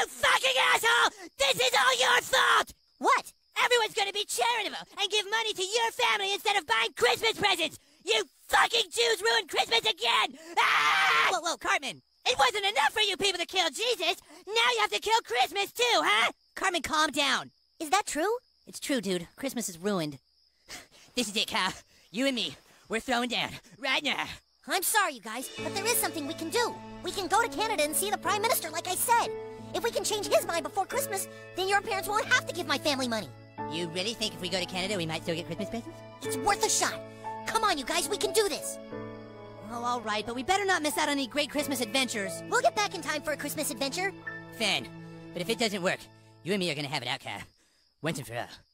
fucking asshole! This is all your fault! What? Everyone's gonna be charitable and give money to your family instead of buying Christmas presents! You fucking Jews ruined Christmas again! Ah! Whoa, Cartman! It wasn't enough for you people to kill Jesus! Now you have to kill Christmas too, huh? Cartman, calm down. Is that true? It's true, dude. Christmas is ruined. This is it, Kyle. You and me, we're throwing down. Right now. I'm sorry, you guys, but there is something we can do. We can go to Canada and see the Prime Minister, like I said. If we can change his mind before Christmas, then your parents won't have to give my family money. You really think if we go to Canada, we might still get Christmas presents? It's worth a shot. Come on, you guys, we can do this. Oh, all right, but we better not miss out on any great Christmas adventures. We'll get back in time for a Christmas adventure. Fan, but if it doesn't work, you and me are gonna have it out, Kyle. Once and for all.